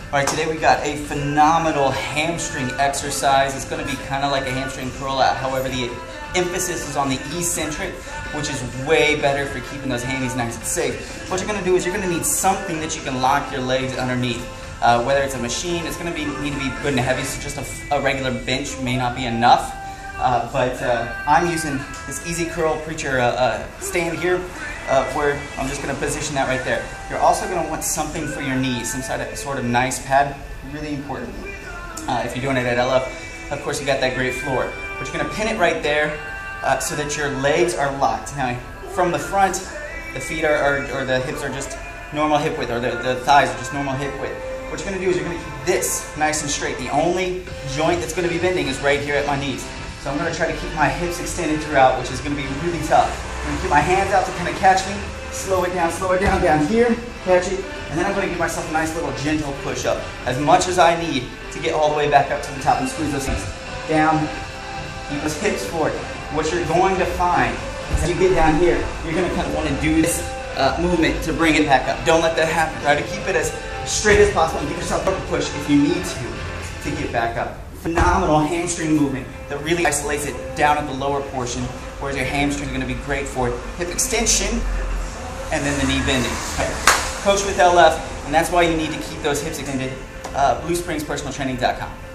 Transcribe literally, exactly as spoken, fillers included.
All right, today we got a phenomenal hamstring exercise. It's going to be kind of like a hamstring curl out. However, the emphasis is on the eccentric, which is way better for keeping those hammies nice and safe. What you're going to do is you're going to need something that you can lock your legs underneath. Uh, whether it's a machine, it's going to be need to be good and heavy, so just a, a regular bench may not be enough. Uh, but uh, I'm using this Easy Curl Preacher uh, uh, stand here, uh, where I'm just going to position that right there. You're also going to want something for your knees, some sort of, sort of nice pad, really important. Uh, if you're doing it at L F, of course you got that great floor. But you're going to pin it right there uh, so that your legs are locked. Now, from the front, the feet are, are or the hips are just normal hip width, or the, the thighs are just normal hip width. What you're going to do is you're going to keep this nice and straight. The only joint that's going to be bending is right here at my knees. So I'm going to try to keep my hips extended throughout, which is going to be really tough. I'm going to keep my hands out to kind of catch me, slow it down, slow it down, down here, catch it, and then I'm going to give myself a nice little gentle push up, as much as I need to get all the way back up to the top and squeeze those knees. Down, keep those hips forward. What you're going to find is as you get down here, you're going to kind of want to do this uh, movement to bring it back up. Don't let that happen. Try to keep it as straight as possible and give yourself a push if you need to, to get back up. Phenomenal hamstring movement that really isolates it down at the lower portion, whereas your hamstring is going to be great for hip extension and then the knee bending. Okay. Coach with L F, and that's why you need to keep those hips extended. Uh, Blue Springs Personal Training dot com.